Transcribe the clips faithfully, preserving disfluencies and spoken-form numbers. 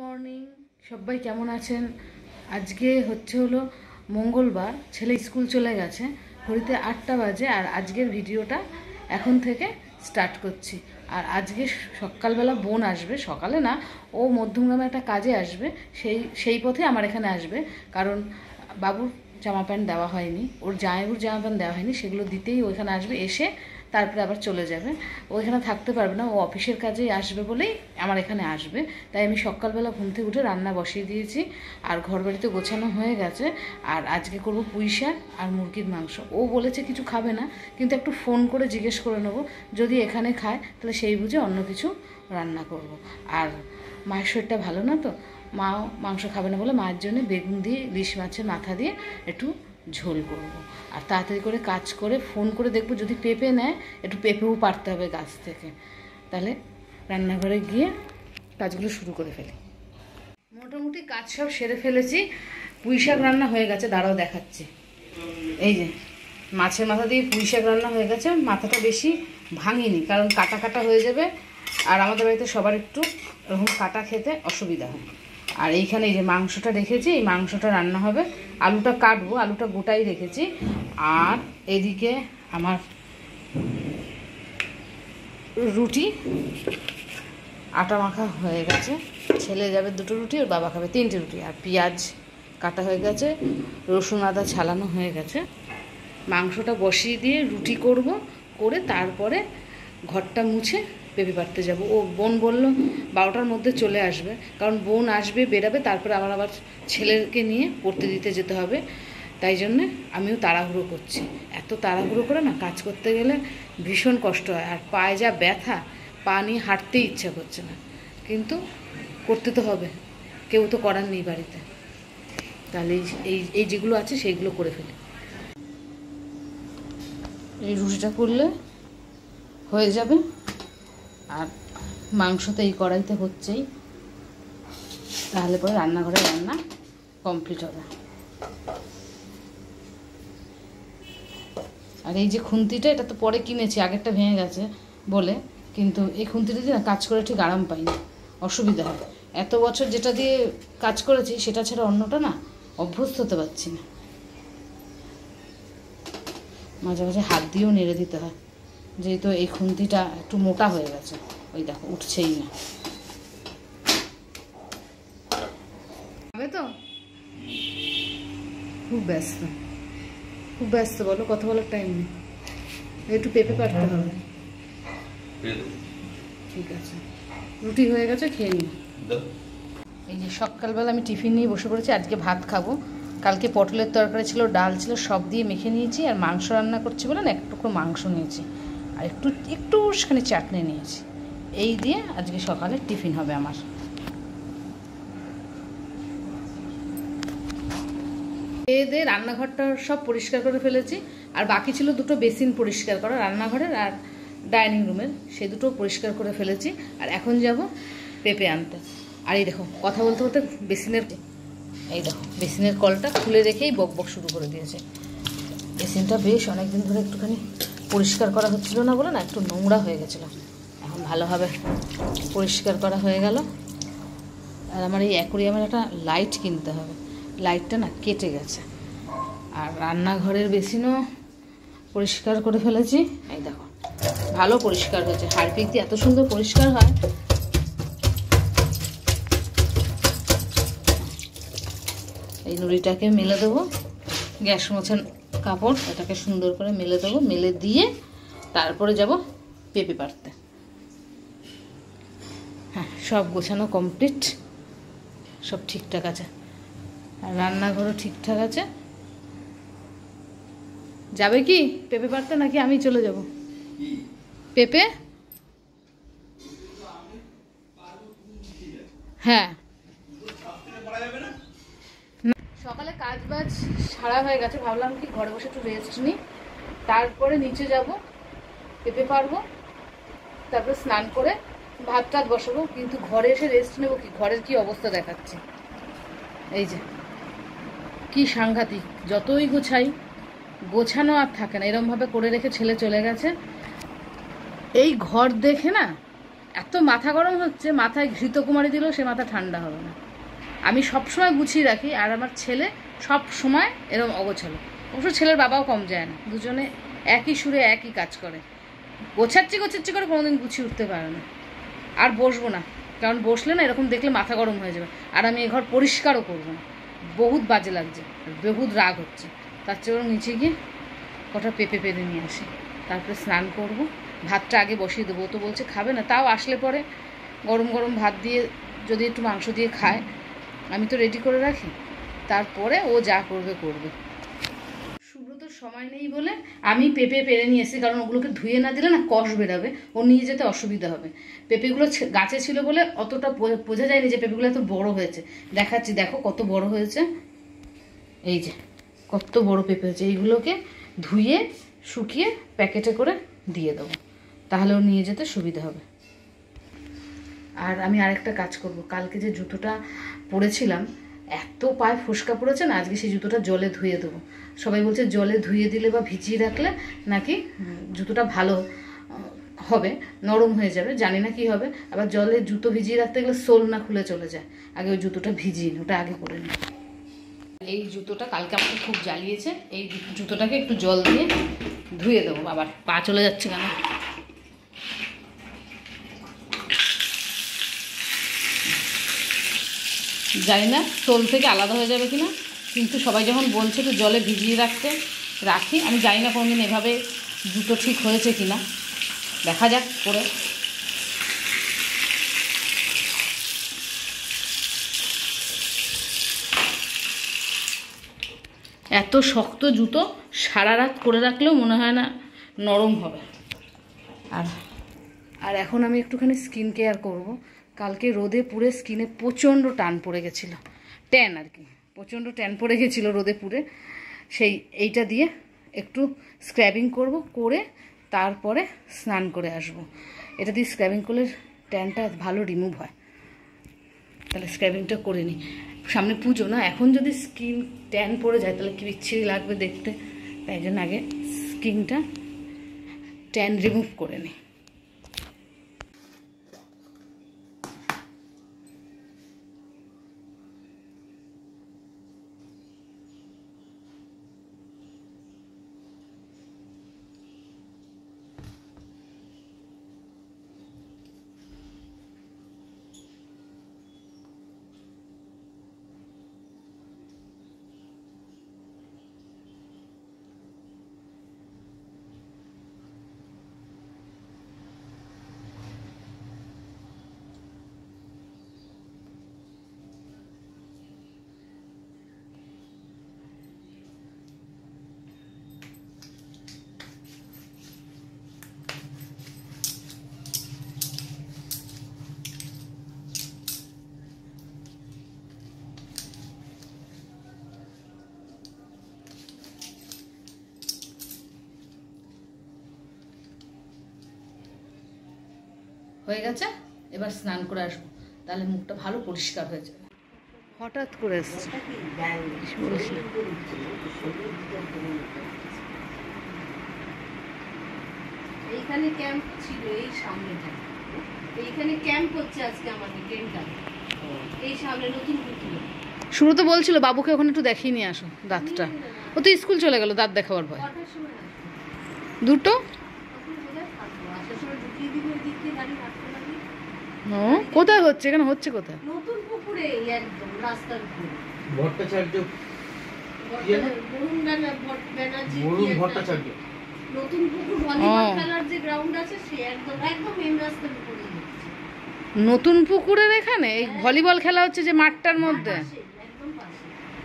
Morning, সবাই কেমন আছেন? আজকে হচ্ছে হলো মঙ্গলবার, ছেলে স্কুল চলে গেছে, ঘড়িতে আটটা বাজে। আর আজকের ভিডিওটা এখন থেকে স্টার্ট করছি। আর আজকে সকালবেলা বোন আসবে, সকালে না, ও মধ্যমগ্রামে একটা কাজে আসবে, সেই সেই পথে আমার এখানে আসবে। কারণ বাবুর জামা প্যান্ট দেওয়া হয়নি, ওর জামাইবুর জামা প্যান্ট দেওয়া হয়নি, সেগুলো দিতেই ওইখানে আসবে, এসে তারপরে আবার চলে যাবে। ওইখানে থাকতে পারবে না, ও অফিসের কাজেই আসবে বলেই আমার এখানে আসবে। তাই আমি সকালবেলা ঘুম থেকে উঠে রান্না বসিয়ে দিয়েছি, আর ঘর বাড়িতে গোছানো হয়ে গেছে। আর আজকে করবো পুঁই শাক আর মুরগির মাংস। ও বলেছে কিছু খাবে না, কিন্তু একটু ফোন করে জিজ্ঞেস করে নেবো, যদি এখানে খায় তাহলে সেই বুঝে অন্য কিছু রান্না করব। আর মায়ের শরীরটা ভালো না, তো মাও মাংস খাবে না বলে মায়ের জন্য বেগুন দিয়ে ইলিশ মাছের মাথা দিয়ে একটু ঝোল করব। আর তাড়াতাড়ি করে কাজ করে ফোন করে দেখবো, যদি পেঁপে নেয় একটু পেঁপেও পারতে হবে গাছ থেকে, তাহলে রান্নাঘরে গিয়ে কাজগুলো শুরু করে ফেলি। মোটামুটি কাজ সব সেরে ফেলেছি, পুঁই শাক রান্না হয়ে গেছে, দাঁড়াও দেখাচ্ছি। এই যে মাছের মাথা দিয়ে পুঁই শাক রান্না হয়ে গেছে। মাথাটা বেশি ভাঙিনি, কারণ কাটা কাটা হয়ে যাবে, আর আমাদের বাড়িতে সবার একটু এরকম কাটা খেতে অসুবিধা হয়। আর এইখানে এই যে মাংসটা রেখেছি, এই মাংসটা রান্না হবে। আলুটা কাটবো, আলুটা গোটাই রেখেছি। আর এদিকে আমার রুটি আটা মাখা হয়ে গেছে, ছেলে যাবে দুটো রুটি, ওর বাবা খাবে তিনটে রুটি। আর পেঁয়াজ কাটা হয়ে গেছে, রসুন আদা ছালানো হয়ে গেছে। মাংসটা বসিয়ে দিয়ে রুটি করব, করে তারপরে ঘরটা মুছে পেঁপে পাড়তে যাব। ও বোন বলল বারোটার মধ্যে চলে আসবে, কারণ বোন আসবে, বেরাবে, তারপরে আমার আবার ছেলেকে নিয়ে পড়তে দিতে যেতে হবে। তাই জন্যে আমিও তাড়াহুড়ো করছি। এত তাড়াহুড়ো করে না কাজ করতে গেলে ভীষণ কষ্ট হয়, আর পায়ে যা ব্যথা, পা নিয়ে হাঁটতেই ইচ্ছা করছে না, কিন্তু করতে তো হবে, কেউ তো করার নেই বাড়িতে। তাহলে এই এই যেগুলো আছে সেইগুলো করে ফেলি। এই রুটিটা করলে হয়ে যাবে, আর মাংস তো এই কড়াইতে হচ্ছেই, তাহলে পরে রান্নাঘরে রান্না কমপ্লিট হবে। আর এই যে খুন্তিটা, এটা তো পরে কিনেছি, আগেরটা ভেঙে গেছে বলে, কিন্তু এই খুন্তিটা দিয়ে না কাজ করে ঠিক আরাম পাই না, অসুবিধা হয়। এত বছর যেটা দিয়ে কাজ করেছি সেটা ছাড়া অন্যটা না অভ্যস্ত হতে পারছি না। মাঝে মাঝে হাত দিয়েও নেড়ে দিতে হয়, যেহেতু এই খুন্তিটা একটু মোটা হয়ে গেছে। ওই দেখো উঠছেই না। হবে তো, খুব ব্যস্ত, খুব ব্যস্ত, বলো কথা বলার টাইম নেই। একটু পেঁপে পাড়তে হবে। ঠিক আছে, রুটি হয়ে গেছে, খেয়ে নিই। এই যে সকালবেলা আমি টিফিন নিয়ে বসে পড়েছি। আজকে ভাত খাবো, কালকে পটলের তরকারি ছিল, ডাল ছিল, সব দিয়ে মেখে নিয়েছি। আর মাংস রান্না করছি বলে না, একটু করে মাংস নিয়েছি, আর একটু একটু খানি চাটনি নিয়েছি। এই দিয়ে আজকে সকালে টিফিন হবে আমার। এই দিয়ে রান্নাঘরটা সব পরিষ্কার করে ফেলেছি, আর বাকি ছিল দুটো বেসিন পরিষ্কার করা, রান্নাঘরের আর ডাইনিং রুমের, সেই দুটো পরিষ্কার করে ফেলেছি। আর এখন যাব পেঁপে আনতে। আর এই দেখো কথা বলতে বলতে বেসিনের, এই দেখো বেসিনের কলটা খুলে রেখেই বক বক শুরু করে দিয়েছে। বেসিনটা বেশ অনেকদিন ধরে একটুখানি পরিষ্কার করা হচ্ছিল না বলে না, একটু নোংরা হয়ে গেছিলো, এখন ভালোভাবে পরিষ্কার করা হয়ে গেল। আর আমার এই অ্যাকোরিয়ামের একটা লাইট কিনতে হবে, লাইটটা না কেটে গেছে। আর রান্নাঘরের বেসিনও পরিষ্কার করে ফেলেছি, এই দেখো ভালো পরিষ্কার হয়েছে। হারপিক দিয়ে এত সুন্দর পরিষ্কার হয়। এই নুড়িটাকে মেলে দেবো, গ্যাস মোছার কাপড়, এটাকে সুন্দর করে মেলে দেবো, মেলে দিয়ে তারপরে যাব পেঁপে পাড়তে। হ্যাঁ, সব গোছানো কমপ্লিট, সব ঠিকঠাক আছে। আর রান্নাঘরও ঠিকঠাক আছে। যাবে কি পেঁপে পাড়তে, নাকি আমি চলে যাব? পেঁপে, হ্যাঁ সকালে কাজ বাজ সারা হয়ে গেছে, ভাবলাম কি ঘরে বসে একটু রেস্ট নিই, তারপরে নিচে যাব, পেঁপে পারবো, তারপরে স্নান করে ভাত টাত বসাবো। কিন্তু ঘরে এসে রেস্ট নেবো কি, ঘরের কি অবস্থা দেখাচ্ছে। এই যে কি সাংঘাতিক, যতই গোছাই গোছানো আর থাকে না, এরমভাবে করে রেখে ছেলে চলে গেছে। এই ঘর দেখে না এত মাথা গরম হচ্ছে, মাথায় ঘৃতকুমারী দিলেও সে মাথা ঠান্ডা হবে না। আমি সবসময় গুছিয়ে রাখি, আর আমার ছেলে সব সময় এরকম অগোছালো। অবশ্য ছেলের বাবাও কম যায় না, দুজনে একই সুরে একই কাজ করে, গোছাচ্ছি গোছাচ্ছি করে কোনোদিন গুছিয়ে উঠতে পারে না। আর বসবো না, কারণ বসলে না এরকম দেখলে মাথা গরম হয়ে যাবে, আর আমি এ ঘর পরিষ্কারও করবো না, বহুত বাজে লাগছে, বহুত রাগ হচ্ছে। তার চেয়ে নিচে গিয়ে কটা পেঁপে পেরে নিয়ে আসি, তারপরে স্নান করব। ভাতটা আগে বসিয়ে দেবো, তো বলছে খাবে না, তাও আসলে পরে গরম গরম ভাত দিয়ে যদি একটু মাংস দিয়ে খায়, আমি তো রেডি করে রাখি, তারপরে ও যা করবে করবে। সুব্রতর সময় নেই বলে আমি পেঁপে পেরে নিয়ে এসেছি, কারণ ওগুলোকে ধুয়ে না দিলে না কষ বেরাবে, ও নিয়ে যেতে অসুবিধা হবে। পেঁপেগুলো গাছে ছিল বলে অতটা বোঝা যায়নি যে পেঁপেগুলো এত বড় হয়েছে। দেখাচ্ছি, দেখো কত বড় হয়েছে, এই যে কত বড় পেঁপে হয়েছে। এইগুলোকে ধুয়ে শুকিয়ে প্যাকেটে করে দিয়ে দেবো, তাহলে ও নিয়ে যেতে সুবিধা হবে। আর আমি আরেকটা কাজ করব, কালকে যে জুতোটা পরেছিলাম এত পায়ে ফোসকা পড়েছে না, আজকে সেই জুতোটা জলে ধুয়ে দেবো। সবাই বলছে জলে ধুয়ে দিলে বা ভিজিয়ে রাখলে নাকি জুতোটা ভালো হবে, নরম হয়ে যাবে, জানি না কি হবে। আবার জলে জুতো ভিজিয়ে রাখতে গেলে সোল না খুলে চলে যায়, আগে ওই জুতোটা ভিজিয়ে নিই, ওটা আগে করে নিই। এই জুতোটা কালকে আমাকে খুব জ্বালিয়েছে, এই জুতোটাকে একটু জল দিয়ে ধুয়ে দেবো। আবার পা চলে যাচ্ছে কেন, জানি না সোল থেকে আলাদা হয়ে যাবে কিনা, কিন্তু সবাই যখন বলছে তো জলে ভিজিয়ে রাখতে রাখি, আমি জানি না কোনোদিন এভাবে জুতো ঠিক হয়েছে কিনা, দেখা যাক করে। এত শক্ত জুতো সারা রাত করে রাখলেও মনে হয় না নরম হবে। আর আর এখন আমি একটুখানি স্কিন কেয়ার করব। কালকে রোদে পুড়ে স্কিনে প্রচণ্ড টান পড়ে গেছিলো, ট্যান আর কি, প্রচণ্ড ট্যান পড়ে গেছিলো রোদে পুড়ে। সেই এইটা দিয়ে একটু স্ক্র্যাবিং করব, করে তারপরে স্নান করে আসব। এটা দিয়ে স্ক্র্যাবিং করলে ট্যানটা ভালো রিমুভ হয়, তাহলে স্ক্র্যাবিংটা করে নিই। সামনে পুজো না, এখন যদি স্কিন ট্যান পড়ে যায় তাহলে কি বিচ্ছিরি লাগবে দেখতে, তাই জন্য আগে স্কিনটা ট্যান রিমুভ করে নিই। হয়ে গেছে, এবার স্নান করে আসবো, তাহলে মুখটা ভালো পরিষ্কার হয়ে যাবে। হঠাৎ করে এসছে, এইখানে ক্যাম্প ছিল, এই সামনেটা এইখানে ক্যাম্প হচ্ছে আজকে আমাদের ট্রেনটা, এই সামনে নতুন পুকুর। শুরু তো বলছিল বাবুকে ওখানে একটু দেখিয়ে নিয়ে আসো দাঁতটা, ও তো স্কুল চলে গেল দাঁত দেখাবার ভয়। দুটো কোথায় হচ্ছে, এখানে হচ্ছে কোথায়? নতুন পুকুরে, একদম রাস্তার উপরে। ভট্টাচার্য বরুণ ব্যানার্জি বরুণ ভট্টাচার্য নতুন পুকুর ভলিবল খেলার যে গ্রাউন্ড আছে, সে একদম একদম মেইন রাস্তার উপরে। নতুন পুকুরের এখানে এই ভলিবল খেলা হচ্ছে যে মাঠটার মধ্যে, একদম পাশে।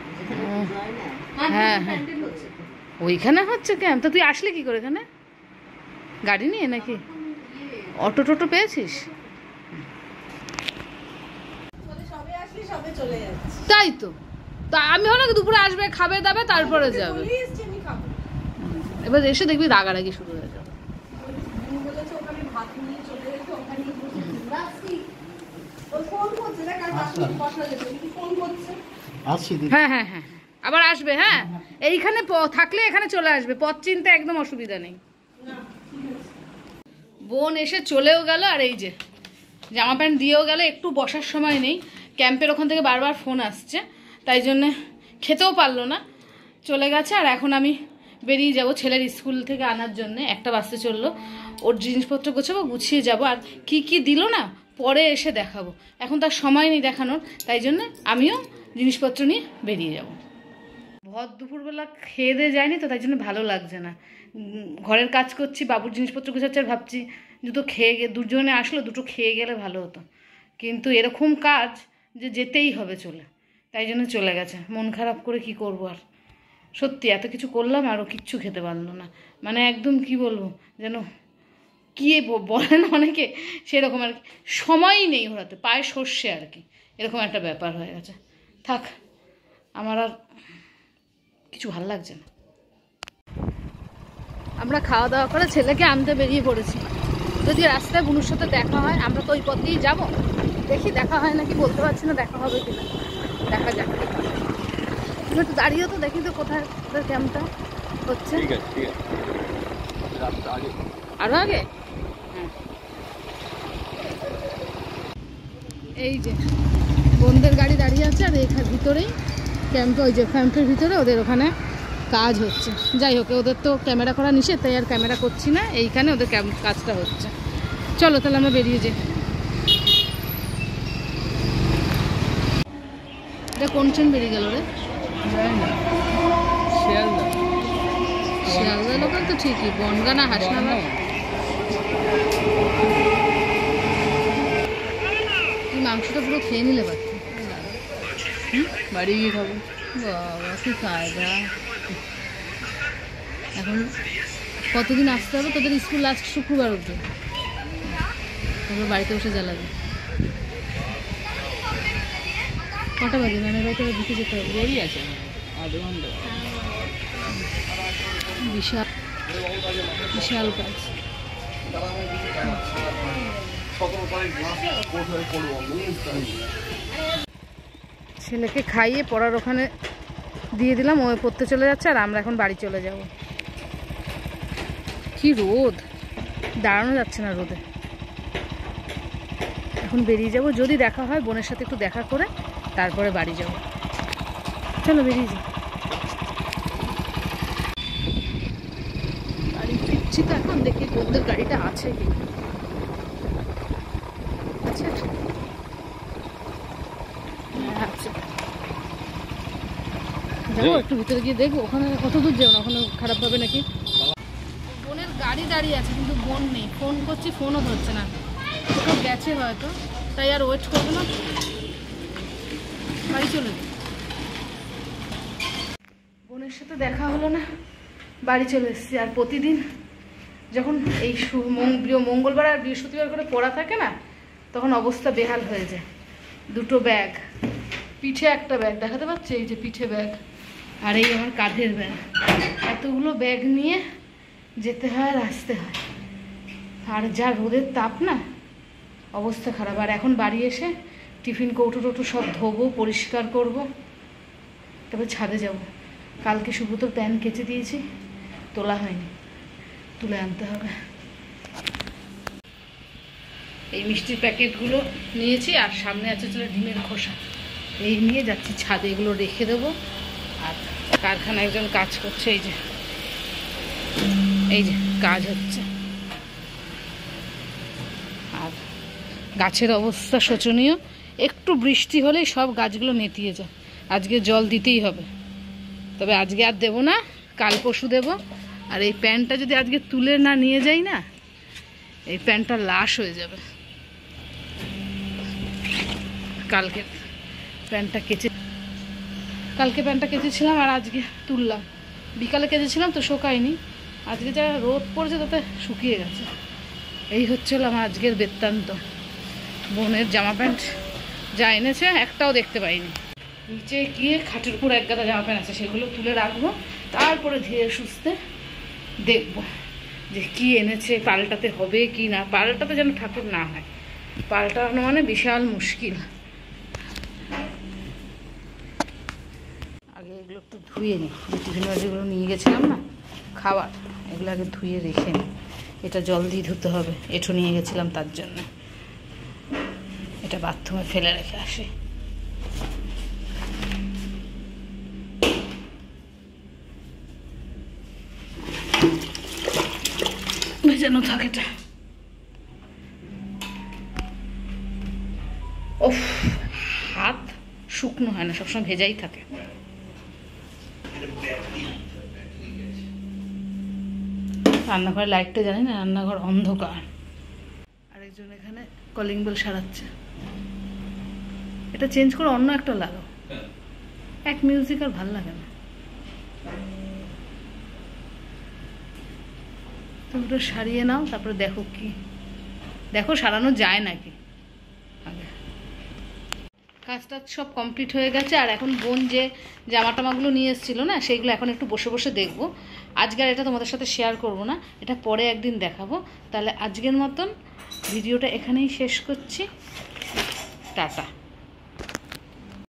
হ্যাঁ হ্যাঁ, ওইখানে হচ্ছে ক্যাম্প। তো তুই আসলি কি করে এখানে, গাড়ি নিয়ে নাকি অটো টোটো পেয়েছিস? তাই তো, তা আমি হলো দুপুরে আসবে, খাবে দাবে, তারপরে যাবে। এবার এসে দেখবি রাগারাগি শুরু হয়ে যাবে। হ্যাঁ হ্যাঁ হ্যাঁ, আবার আসবে। হ্যাঁ, এইখানে থাকলে এখানে চলে আসবে, পথ চিনতে একদম অসুবিধা নেই। বোন এসে চলেও গেল, আর এই যে জামা প্যান্ট দিয়েও গেলে একটু বসার সময় নেই, ক্যাম্পের ওখান থেকে বারবার ফোন আসছে, তাই জন্যে খেতেও পারলো না, চলে গেছে। আর এখন আমি বেরিয়ে যাব ছেলের স্কুল থেকে আনার জন্য, একটা বাসে চললো, ওর জিনিসপত্র গোছাবো, গুছিয়ে যাব। আর কি কি দিল না পরে এসে দেখাবো, এখন তার সময় নেই দেখানোর, তাই জন্য আমিও জিনিসপত্র নিয়ে বেরিয়ে যাব। ভর দুপুরবেলা খেয়ে দিয়ে যায়নি তো, তাই জন্য ভালো লাগছে না। ঘরের কাজ করছি, বাবুর জিনিসপত্র গোছাচ্ছে, আর ভাবছি দুটো খেয়ে গে দুজনে আসলো, দুটো খেয়ে গেলে ভালো হতো, কিন্তু এরকম কাজ যে যেতেই হবে চলে, তাই জন্য চলে গেছে। মন খারাপ করে কি করব আর, সত্যি এত কিছু করলাম আরও কিচ্ছু খেতে পারলো না, মানে একদম কি বলবো যেন কি বলে না অনেকে সেরকম আর কি, সময়ই নেই ওরাতে, পায়ে সর্ষে আর কি, এরকম একটা ব্যাপার হয়ে গেছে। থাক, আমার আর কিছু ভাল লাগছে না। আমরা খাওয়া দাওয়া করে ছেলেকে আনতে বেরিয়ে পড়েছি। যদি রাস্তায় বুনুর সাথে দেখা হয়, আমরা তো ওই পথ দিয়েই যাবো, দেখি দেখা হয় নাকি বলতে পারছি না, দেখা হবে কিনা, দেখা যাক। তুমি একটু দাঁড়িয়েও তো দেখি তো কোথায় কোথায় ক্যাম্পটা হচ্ছে। আরো আগে? হ্যাঁ, এই যে বোনদের গাড়ি দাঁড়িয়ে আছে, আর এখানে ভিতরেই ক্যাম্পে, ওই যে ক্যাম্পের ভিতরে ওদের ওখানে কাজ হচ্ছে। যাই হোক, ওদের তো ক্যামেরা করা নিষেধ, তাই আর ক্যামেরা করছি না, এইখানে ওদের কাজটা হচ্ছে। চলো তাহলে আমরা বেরিয়ে যাই। এটা কোন ট্রেন বেরিয়ে গেল রে? শিয়ালদা। শিয়ালদা লোকাল তো ঠিকই, বনগা না হাসনাবাদ? এই মাংসটা পুরো খেয়ে নিলে পারছি, বাড়ি গিয়ে খাবো। বাবা কি কায়দা! এখন কতদিন আসতে হবে তোদের স্কুল? লাস্ট শুক্রবার অবধি, তারপর বাড়িতে বসে জ্বালাবে। কটা বাজে? মানে বাড়িতে ঢুকে যেতে হবে, দেরি আছে আধ ঘন্টা। বিশাল বিশাল কাজ। ছেলেকে খাইয়ে পড়ার ওখানে দিয়ে দিলাম, ও পড়তে চলে যাচ্ছে, আর আমরা এখন বাড়ি চলে যাব। কি রোদ, দাঁড়ানো যাচ্ছে না রোদে। এখন বেরিয়ে যাব, যদি দেখা হয় বোনের সাথে একটু দেখা করে তারপরে বাড়ি যাব। চলো বেরিয়ে যাই। বাড়ি ফিরছি তো এখন, দেখি বোনদের গাড়িটা আছে কি আছে। হ্যাঁ আছে, যাবো একটু ভিতরে গিয়ে দেখবো, ওখানে কত দূর যাবো না, ওখানে খারাপ হবে নাকি। বোনের গাড়ি দাঁড়িয়ে আছে কিন্তু বোন নেই, ফোন করছি ফোনও ধরছে না, কোথাও গেছে হয়তো, তাই আর ওয়েট করবো না, বাড়ি চলে যাই। বোনের সাথে দেখা হলো না, বাড়ি চলে এসেছি। আর প্রতিদিন যখন এই মঙ্গলবার আর বৃহস্পতিবার করে পড়া থাকে না, তখন অবস্থা বেহাল হয়ে যায়। দুটো ব্যাগ, পিঠে একটা ব্যাগ দেখাতে পাচ্ছি, এই যে পিঠে ব্যাগ, আর এই আমার কাঁধের ব্যাগ, এতগুলো ব্যাগ নিয়ে যেতে হয় আর আসতে হয়, আর যা রোদের তাপ না, অবস্থা খারাপ। আর এখন বাড়ি এসে টিফিন কৌটো টৌটো সব ধোবো, পরিষ্কার করব, তারপর ছাদে যাব। কালকে সুব্রতর প্যান্ট কেচে দিয়েছি, তোলা হয়নি, তুলে আনতে হবে। এই মিষ্টির প্যাকেটগুলো নিয়েছি, আর সামনে আছে চলে ডিমের খোসা, এই নিয়ে যাচ্ছি ছাদে, এগুলো রেখে দেবো। আর কারখানায় একজন কাজ করছে, এই যে এই যে কাজ হচ্ছে, আর গাছের অবস্থা শোচনীয়, একটু বৃষ্টি হলেই সব গাছগুলো নেতিয়ে যায়। আজকে জল দিতেই হবে, তবে আজকে আর দেবো না, কাল পরশু দেবো। আর এই প্যান্টটা যদি আজকে তুলে না নিয়ে যাই না, এই প্যান্টটা লাশ হয়ে যাবে। কালকে প্যান্টটা কেচে কালকে প্যান্টটা কেচেছিলাম, আর আজকে তুললাম, বিকালে কেচেছিলাম তো শোকায়নি, আজকে যা রোদ পড়েছে তাতে শুকিয়ে গেছে। এই হচ্ছিল আমার আজকের বৃত্তান্ত। বোনের জামা প্যান্ট যা এনেছে একটাও দেখতে পাইনি, নিচে গিয়ে খাটের উপর এক গাদা জামা প্যান্ট আছে, সেগুলো তুলে রাখবো, তারপরে ধীরে সুস্থে দেখবো যে কি এনেছে, পাল্টাতে হবে কি না। পাল্টাতে যেন ঠাকুর না হয়, পাল্টানো মানে বিশাল মুশকিল। আগে এগুলো একটু ধুয়ে নিই, টিফিন বাজিগুলো নিয়ে গেছিলাম না খাবার, এগুলো আগে ধুয়ে রেখে নিই। এটা জল দিয়ে ধুতে হবে, এঁঠো নিয়ে গেছিলাম তার জন্য। এটা বাথরুমে ফেলে রেখে আসি। ভেজানো থাকে এটা। ওফ, হাত শুকনো হয় না, সবসময় ভেজাই থাকে। রান্নাঘরের লাইটটা জানি না, রান্নাঘর অন্ধকার। আরেকজন এখানে কলিং বেল সারাচ্ছে। এটা চেঞ্জ করে অন্য একটা লাগাও, এক মিউজিক আর ভাল লাগে না। তুমি ওটা সারিয়ে নাও, তারপরে দেখো কি দেখো সারানো যায় নাকি। আগে কাজটা সব কমপ্লিট হয়ে গেছে। আর এখন বোন যে জামা টামাগুলো নিয়ে এসেছিলো না, সেইগুলো এখন একটু বসে বসে দেখবো। আজকে আর এটা তোমাদের সাথে শেয়ার করব না, এটা পরে একদিন দেখাবো। তাহলে আজকের মতন ভিডিওটা এখানেই শেষ করছি। টাটা।